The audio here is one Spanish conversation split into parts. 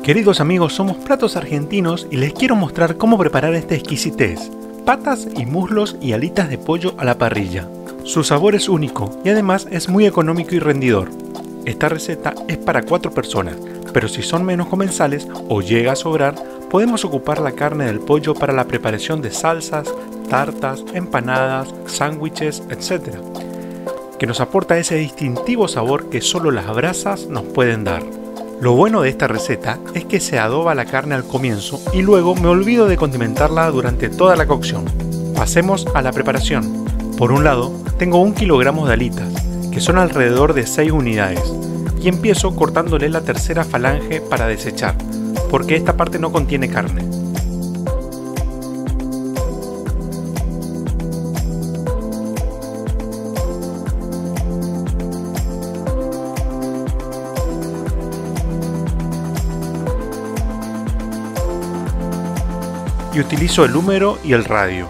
Queridos amigos, somos Platos Argentinos y les quiero mostrar cómo preparar esta exquisitez: patas y muslos y alitas de pollo a la parrilla. Su sabor es único y además es muy económico y rendidor. Esta receta es para 4 personas, pero si son menos comensales o llega a sobrar, podemos ocupar la carne del pollo para la preparación de salsas, tartas, empanadas, sándwiches, etc., que nos aporta ese distintivo sabor que solo las brasas nos pueden dar. Lo bueno de esta receta es que se adoba la carne al comienzo y luego me olvido de condimentarla durante toda la cocción. Pasemos a la preparación. Por un lado, tengo 1 kilogramo de alitas, que son alrededor de 6 unidades, y empiezo cortándole la tercera falange para desechar, porque esta parte no contiene carne. Y utilizo el húmero y el radio.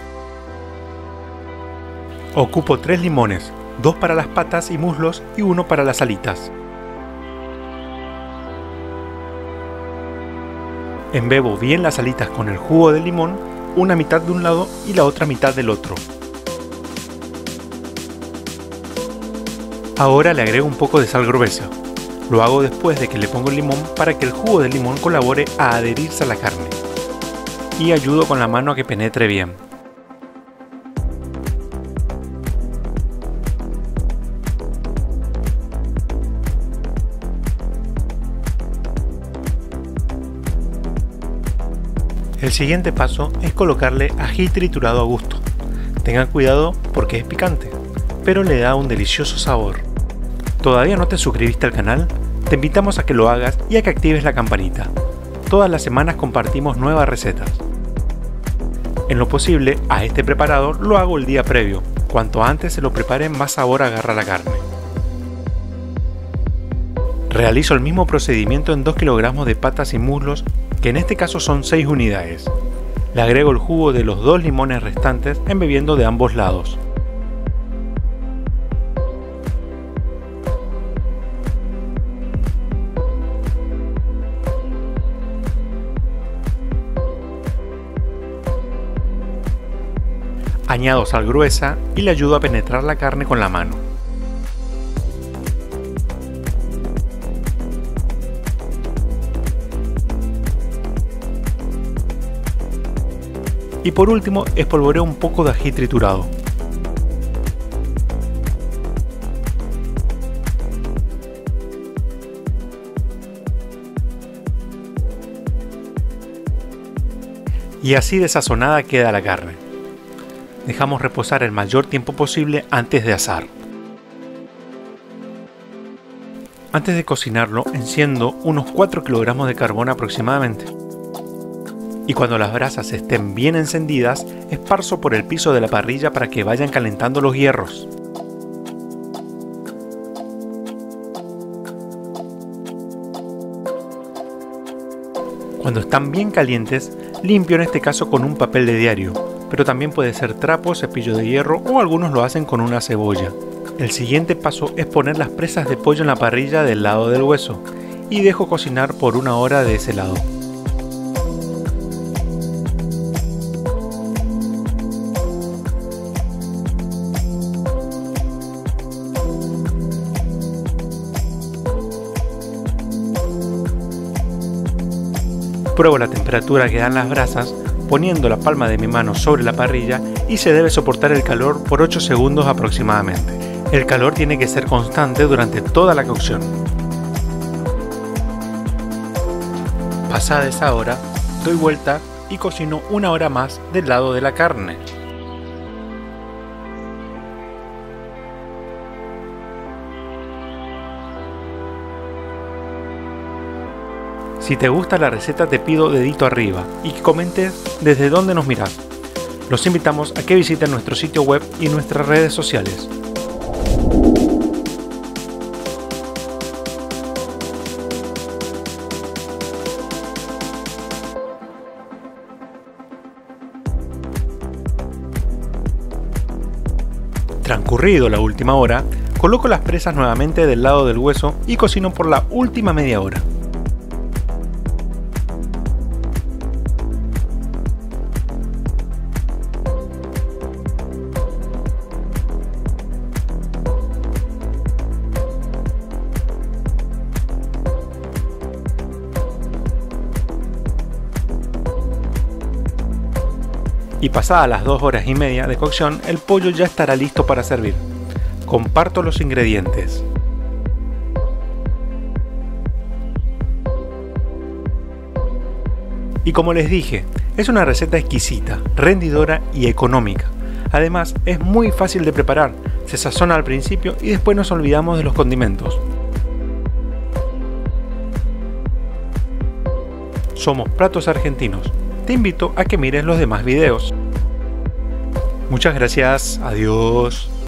Ocupo 3 limones, 2 para las patas y muslos y 1 para las alitas. Embebo bien las alitas con el jugo de limón, una mitad de un lado y la otra mitad del otro. Ahora le agrego un poco de sal gruesa. Lo hago después de que le pongo el limón para que el jugo de limón colabore a adherirse a la carne. Y ayudo con la mano a que penetre bien. El siguiente paso es colocarle ají triturado a gusto. Tengan cuidado porque es picante, pero le da un delicioso sabor. ¿Todavía no te suscribiste al canal? Te invitamos a que lo hagas y a que actives la campanita. Todas las semanas compartimos nuevas recetas. En lo posible, a este preparado lo hago el día previo. Cuanto antes se lo preparen, más sabor agarra la carne. Realizo el mismo procedimiento en 2 kilogramos de patas y muslos, que en este caso son 6 unidades. Le agrego el jugo de los 2 limones restantes, embebiendo de ambos lados. Añado sal gruesa y le ayudo a penetrar la carne con la mano. Y por último, espolvoreo un poco de ají triturado. Y así de sazonada queda la carne. Dejamos reposar el mayor tiempo posible antes de asar. Antes de cocinarlo, enciendo unos 4 kilogramos de carbón aproximadamente. Y cuando las brasas estén bien encendidas, esparzo por el piso de la parrilla para que vayan calentando los hierros. Cuando están bien calientes, limpio en este caso con un papel de diario, pero también puede ser trapo, cepillo de hierro o algunos lo hacen con una cebolla. El siguiente paso es poner las presas de pollo en la parrilla del lado del hueso y dejo cocinar por 1 hora de ese lado. Pruebo la temperatura que dan las brasas poniendo la palma de mi mano sobre la parrilla y se debe soportar el calor por 8 segundos aproximadamente. El calor tiene que ser constante durante toda la cocción. Pasada esa hora, doy vuelta y cocino 1 hora más del lado de la carne. Si te gusta la receta te pido dedito arriba y que comentes desde dónde nos miras. Los invitamos a que visiten nuestro sitio web y nuestras redes sociales. Transcurrido la última hora, coloco las presas nuevamente del lado del hueso y cocino por la última media hora. Y pasadas las 2 horas y media de cocción, el pollo ya estará listo para servir. Comparto los ingredientes. Y como les dije, es una receta exquisita, rendidora y económica. Además, es muy fácil de preparar, se sazona al principio y después nos olvidamos de los condimentos. Somos Platos Argentinos. Te invito a que mires los demás videos. Muchas gracias, adiós.